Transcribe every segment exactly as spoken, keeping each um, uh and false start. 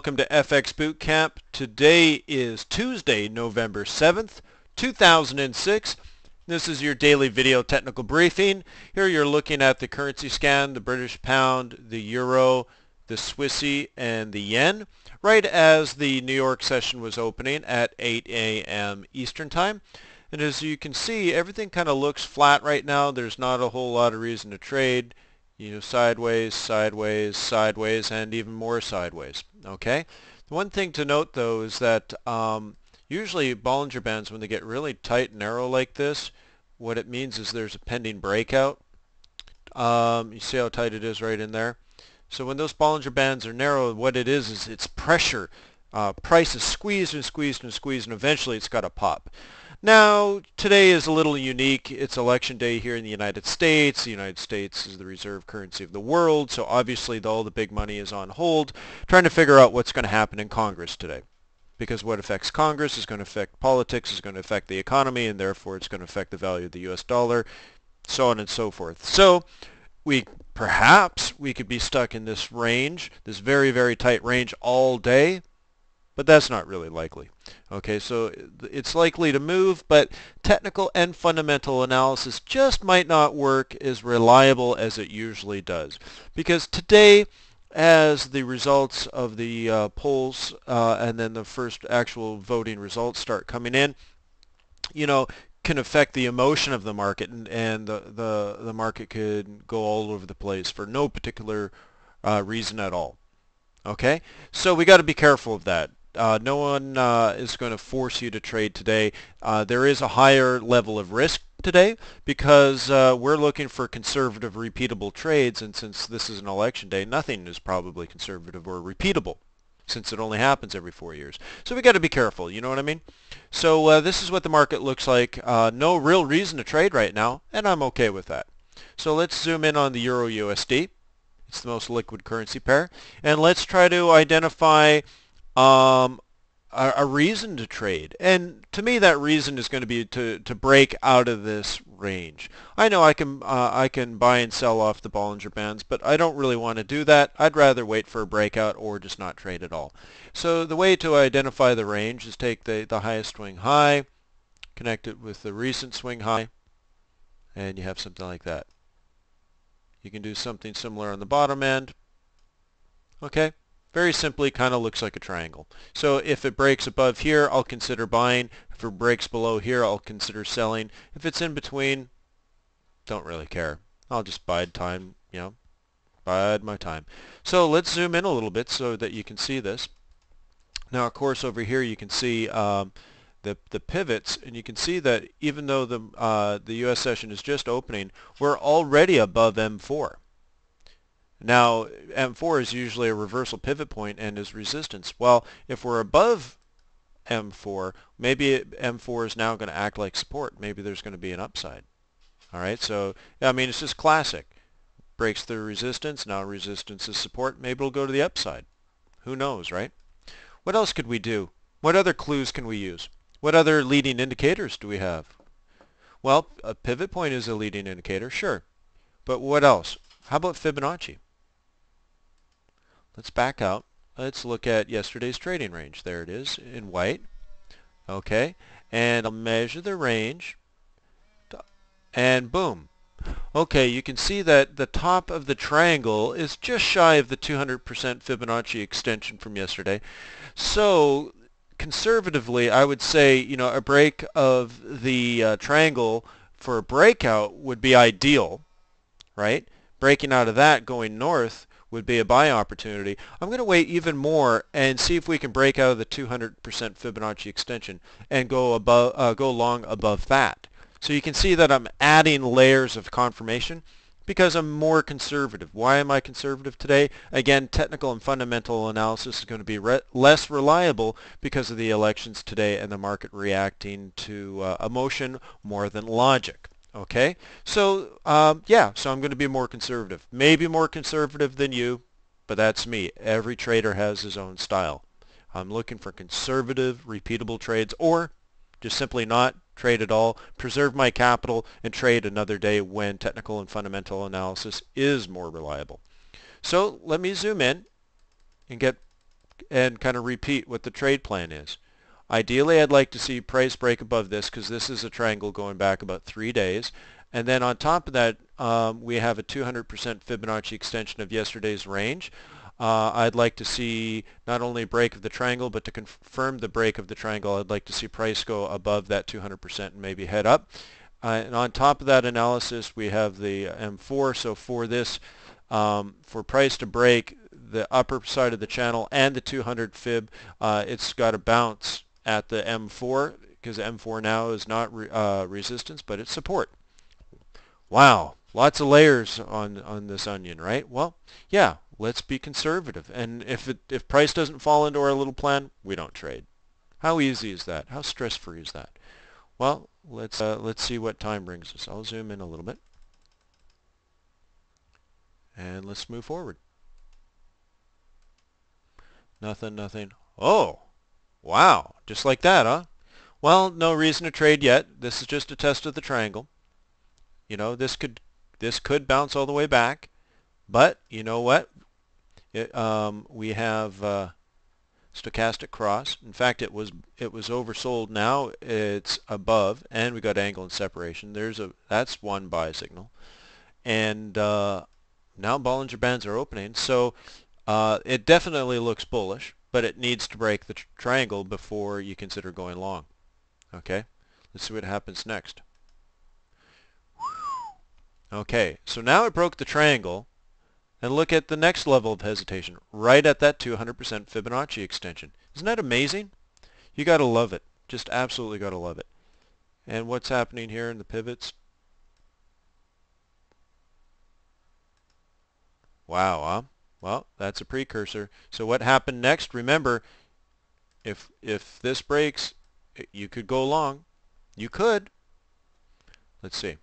welcome to F X Bootcamp. Today is Tuesday, November seventh, two thousand six. This is your daily video technical briefing. Here you're looking at the currency scan, the British pound, the euro, the Swissy, and the yen, right as the New York session was opening at eight A M Eastern Time. And as you can see, everything kind of looks flat right now. There's not a whole lot of reason to trade. You know, sideways, sideways, sideways, and even more sideways. Okay? The one thing to note, though, is that um, usually Bollinger Bands, when they get really tight and narrow like this, what it means is there's a pending breakout. Um, you see how tight it is right in there? So when those Bollinger Bands are narrow, what it is is it's pressure. Uh, price is squeezed and squeezed and squeezed, and eventually it's got to pop. Now, today is a little unique. It's election day here in the United States. The United States is the reserve currency of the world, so obviously all the big money is on hold, trying to figure out what's going to happen in Congress today. Because what affects Congress is going to affect politics, is going to affect the economy, and therefore it's going to affect the value of the U S dollar, so on and so forth. So we perhaps we could be stuck in this range, this very, very tight range all day. But that's not really likely. Okay, so it's likely to move, but technical and fundamental analysis just might not work as reliable as it usually does. Because today, as the results of the uh, polls uh, and then the first actual voting results start coming in, you know, can affect the emotion of the market, and, and the, the, the market could go all over the place for no particular uh, reason at all. Okay, so we got to be careful of that. Uh, no one uh, is going to force you to trade today. Uh, there is a higher level of risk today because uh, we're looking for conservative, repeatable trades, and since this is an election day, nothing is probably conservative or repeatable since it only happens every four years. So we got to be careful, you know what I mean? So uh, this is what the market looks like. Uh, no real reason to trade right now, and I'm okay with that. So let's zoom in on the Euro U S D. It's the most liquid currency pair, and let's try to identify Um, a, a reason to trade. And to me, that reason is going to be to, to break out of this range. I know I can uh, I can buy and sell off the Bollinger Bands, but I don't really want to do that. I'd rather wait for a breakout or just not trade at all. So the way to identify the range is take the, the highest swing high, connect it with the recent swing high, and you have something like that. You can do something similar on the bottom end. Okay? Very simply, kind of looks like a triangle. So if it breaks above here, I'll consider buying. If it breaks below here, I'll consider selling. If it's in between, don't really care. I'll just bide time, you know, bide my time. So let's zoom in a little bit so that you can see this. Now, of course, over here you can see um, the, the pivots, and you can see that even though the, uh, the U S session is just opening, we're already above M four. Now, M four is usually a reversal pivot point and is resistance. Well, if we're above M four, maybe it, M four is now going to act like support. Maybe there's going to be an upside. All right, so, I mean, it's just classic. Breaks through resistance, now resistance is support. Maybe it'll go to the upside. Who knows, right? What else could we do? What other clues can we use? What other leading indicators do we have? Well, a pivot point is a leading indicator, sure. But what else? How about Fibonacci? Let's back out. Let's look at yesterday's trading range. There it is in white. Okay. And I'll measure the range. And boom. Okay, you can see that the top of the triangle is just shy of the two hundred percent Fibonacci extension from yesterday. So conservatively, I would say, you know, a break of the uh, triangle for a breakout would be ideal, right? Breaking out of that, going north, would be a buy opportunity. I'm going to wait even more and see if we can break out of the two hundred percent Fibonacci extension and go above, uh, go long above that. So you can see that I'm adding layers of confirmation because I'm more conservative. Why am I conservative today? Again, technical and fundamental analysis is going to be re less reliable because of the elections today and the market reacting to uh, emotion more than logic. Okay, so um, yeah, so I'm going to be more conservative. Maybe more conservative than you, but that's me. Every trader has his own style. I'm looking for conservative, repeatable trades, or just simply not trade at all, preserve my capital, and trade another day when technical and fundamental analysis is more reliable. So let me zoom in and get and kind of repeat what the trade plan is. Ideally, I'd like to see price break above this because this is a triangle going back about three days. And then on top of that, um, we have a two hundred percent Fibonacci extension of yesterday's range. Uh, I'd like to see not only a break of the triangle, but to confirm the break of the triangle, I'd like to see price go above that two hundred percent and maybe head up. Uh, and on top of that analysis, we have the M four. So for this, um, for price to break the upper side of the channel and the two hundred fib, uh, it's got to bounce at the M four because M four now is not re uh, resistance, but it's support. Wow, lots of layers on on this onion, right? Well, yeah, let's be conservative. And if it, if price doesn't fall into our little plan, we don't trade. How easy is that? How stress-free is that? Well, let's uh, let's see what time brings us. I'll zoom in a little bit, and let's move forward. Nothing, nothing. Oh, wow, just like that, huh? Well, no reason to trade yet. This is just a test of the triangle. You know, this could this could bounce all the way back, but you know what? It, um, we have uh, stochastic cross. In fact, it was it was oversold. Now it's above, and we got angle and separation. There's a that's one buy signal, and uh, now Bollinger Bands are opening. So uh, it definitely looks bullish, but it needs to break the tr triangle before you consider going long. Okay, let's see what happens next. Okay, so now it broke the triangle, and look at the next level of hesitation, right at that two hundred percent Fibonacci extension. Isn't that amazing? You got to love it. Just absolutely got to love it. And what's happening here in the pivots? Wow, huh? Well, that's a precursor. So what happened next? Remember, if if this breaks, you could go long. You could. Let's see.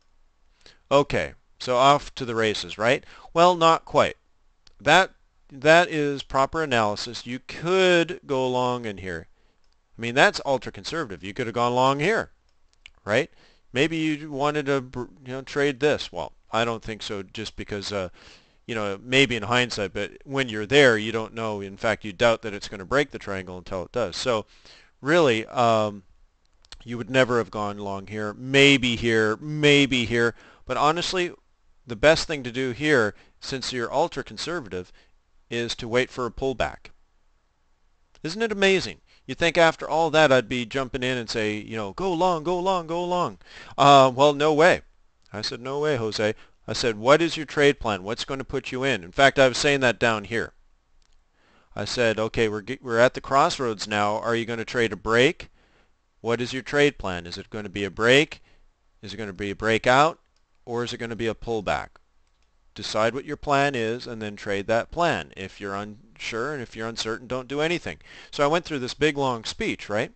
Okay, so off to the races, right? Well, not quite. That that is proper analysis. You could go long in here. I mean, that's ultra conservative. You could have gone long here, right? Maybe you wanted to, you know, trade this. Well, I don't think so, just because, uh, you know, maybe in hindsight, but when you're there, you don't know. In fact, you doubt that it's going to break the triangle until it does. So, really, um, you would never have gone long here. Maybe here, maybe here. But honestly, the best thing to do here, since you're ultra conservative, is to wait for a pullback. Isn't it amazing? You think after all that I'd be jumping in and say, you know, go long, go long, go long. Uh, well, no way. I said, no way, Jose. I said, what is your trade plan? What's going to put you in? In fact, I was saying that down here. I said, okay, we're, we're at the crossroads now. Are you going to trade a break? What is your trade plan? Is it going to be a break? Is it going to be a breakout? Or is it going to be a pullback? Decide what your plan is and then trade that plan. If you're unsure and if you're uncertain, don't do anything. So I went through this big long speech, right?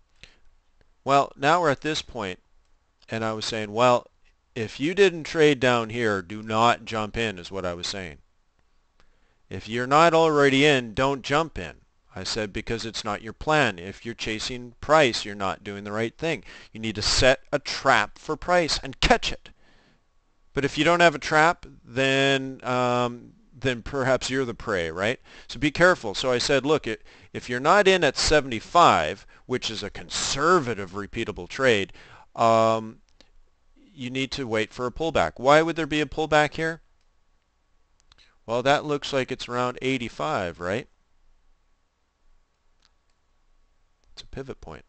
Well, now we're at this point, and I was saying, well, if you didn't trade down here, do not jump in, is what I was saying. If you're not already in, don't jump in. I said, because it's not your plan. If you're chasing price, you're not doing the right thing. You need to set a trap for price and catch it. But if you don't have a trap, then um, then perhaps you're the prey, right? So be careful. So I said, look, it, if you're not in at seventy-five, which is a conservative repeatable trade, um, you need to wait for a pullback. Why would there be a pullback here? Well, that looks like it's around eighty-five, right? It's a pivot point.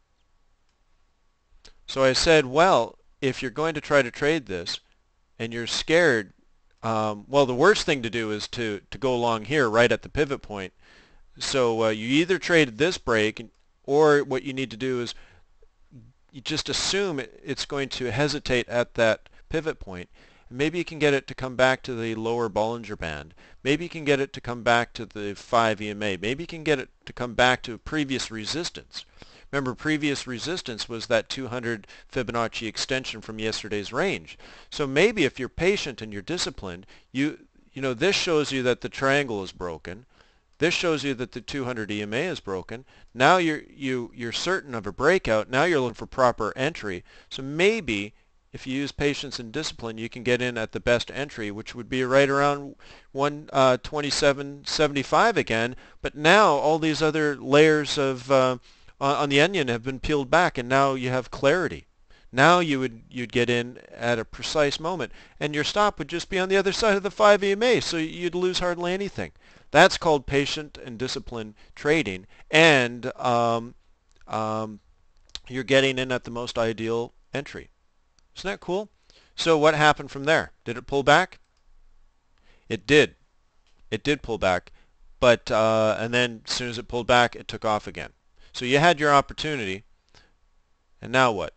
So I said, well, if you're going to try to trade this, and you're scared, um, well, the worst thing to do is to, to go along here right at the pivot point. So uh, you either trade this break, or what you need to do is you just assume it, it's going to hesitate at that pivot point. Maybe you can get it to come back to the lower Bollinger Band. Maybe you can get it to come back to the five E M A. Maybe you can get it to come back to previous resistance. Remember, previous resistance was that two hundred Fibonacci extension from yesterday's range. So maybe if you're patient and you're disciplined, you you know, this shows you that the triangle is broken. This shows you that the two hundred E M A is broken. Now you're you you're certain of a breakout. Now you're looking for proper entry. So maybe if you use patience and discipline, you can get in at the best entry, which would be right around one twenty-seven seventy-five again. But now all these other layers of uh, on the onion have been peeled back, and now you have clarity. Now you would you'd get in at a precise moment, and your stop would just be on the other side of the five E M A, so you'd lose hardly anything. That's called patient and disciplined trading, and um, um, you're getting in at the most ideal entry. Isn't that cool? So what happened from there? Did it pull back? It did. It did pull back, but uh, and then as soon as it pulled back, it took off again. So you had your opportunity, and now what?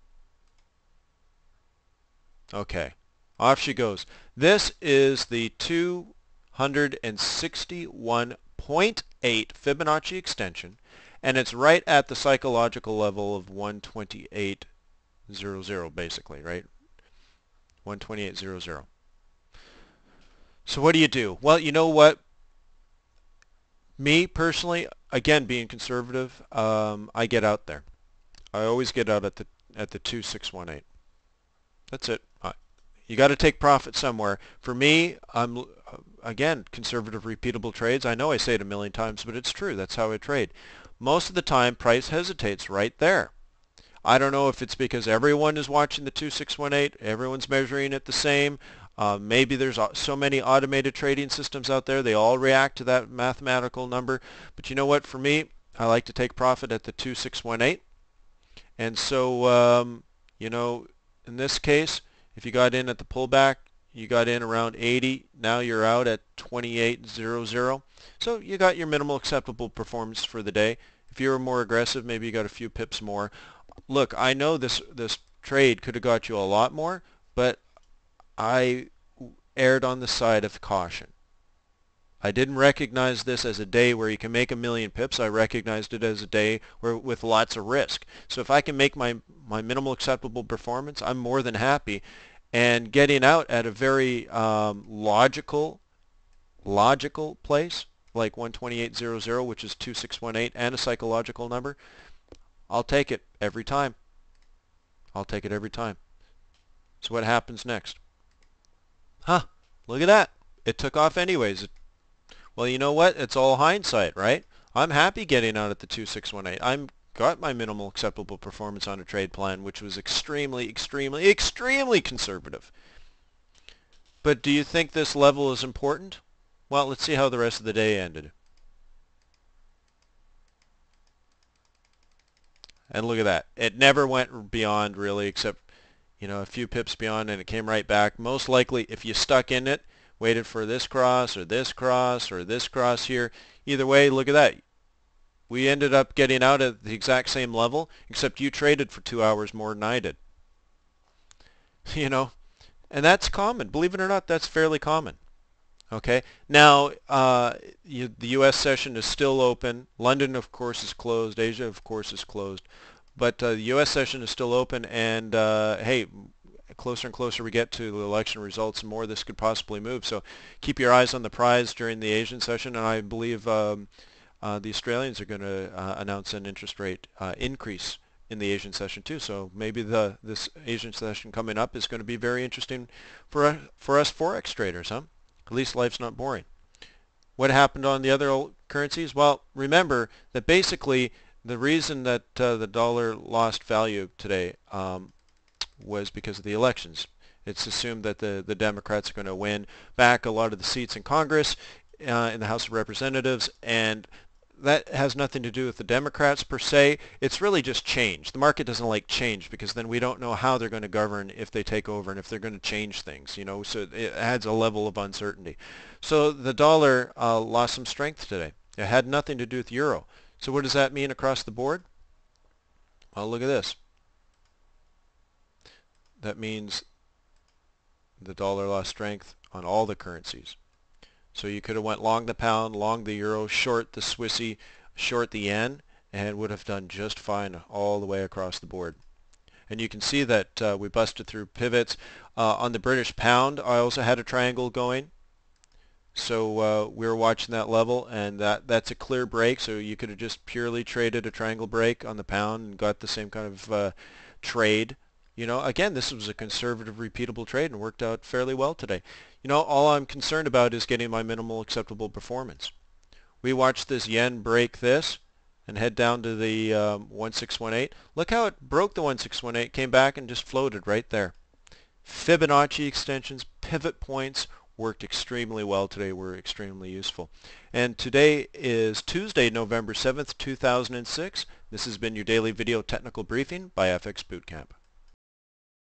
Okay, off she goes. This is the two hundred sixty-one point eight Fibonacci extension, and it's right at the psychological level of one twenty-eight hundred, basically, right? one twenty-eight hundred. So what do you do? Well, you know what? Me, personally, again, being conservative, um, I get out there. I always get out at the at the two six one eight. That's it. Uh, you got to take profit somewhere. For me, I'm, uh, again, conservative, repeatable trades. I know I say it a million times, but it's true. That's how I trade. Most of the time, price hesitates right there. I don't know if it's because everyone is watching the two six one eight, everyone's measuring it the same. Uh, maybe there's so many automated trading systems out there, they all react to that mathematical number. But you know what, for me, I like to take profit at the two six one eight. And so, um, you know, in this case, if you got in at the pullback, you got in around eighty. Now you're out at twenty-eight hundred. So you got your minimal acceptable performance for the day. If you were more aggressive, maybe you got a few pips more. Look, I know this this trade could have got you a lot more, but I erred on the side of caution. I didn't recognize this as a day where you can make a million pips. I recognized it as a day where with lots of risk. So if I can make my, my minimal acceptable performance, I'm more than happy. And getting out at a very um, logical, logical place, like one twenty-eight hundred, which is two six one eight, and a psychological number, I'll take it every time. I'll take it every time. So what happens next? Huh, look at that. It took off anyways. It, well, you know what? It's all hindsight, right? I'm happy getting out at the two six one eight. I'm got my minimal acceptable performance on a trade plan, which was extremely, extremely, extremely conservative. But do you think this level is important? Well, let's see how the rest of the day ended. And look at that. It never went beyond, really, except, you know, a few pips beyond, and it came right back. Most likely, if you stuck in it, waited for this cross or this cross or this cross here, either way, look at that. We ended up getting out at the exact same level, except you traded for two hours more than I did. You know, and that's common. Believe it or not, that's fairly common. Okay. Now, uh, you, the U S session is still open. London, of course, is closed. Asia, of course, is closed. But uh, the U S session is still open, and uh, hey, closer and closer we get to the election results, the more this could possibly move. So keep your eyes on the prize during the Asian session, and I believe um, uh, the Australians are going to uh, announce an interest rate uh, increase in the Asian session too. So maybe the this Asian session coming up is going to be very interesting for for us Forex traders, huh? At least life's not boring. What happened on the other currencies? Well, remember that basically the reason that uh, the dollar lost value today um, was because of the elections. It's assumed that the, the Democrats are going to win back a lot of the seats in Congress, uh, in the House of Representatives, and that has nothing to do with the Democrats per se. It's really just change. The market doesn't like change because then we don't know how they're going to govern if they take over and if they're going to change things, you know, so it adds a level of uncertainty. So the dollar uh, lost some strength today. It had nothing to do with euro. So what does that mean across the board? Well, look at this. That means the dollar lost strength on all the currencies. So you could have went long the pound, long the euro, short the Swissy, short the yen, and would have done just fine all the way across the board. And you can see that uh, we busted through pivots. Uh, on the British pound, I also had a triangle going. So uh, we were watching that level, and that, that's a clear break. So you could have just purely traded a triangle break on the pound and got the same kind of uh, trade. You know, again, this was a conservative, repeatable trade and worked out fairly well today. You know, all I'm concerned about is getting my minimal acceptable performance. We watched this yen break this and head down to the um, one six one eight. Look how it broke the one six one eight, came back and just floated right there. Fibonacci extensions, pivot points worked extremely well today, were extremely useful. And today is Tuesday, November seventh, two thousand six. This has been your daily video technical briefing by F X Bootcamp.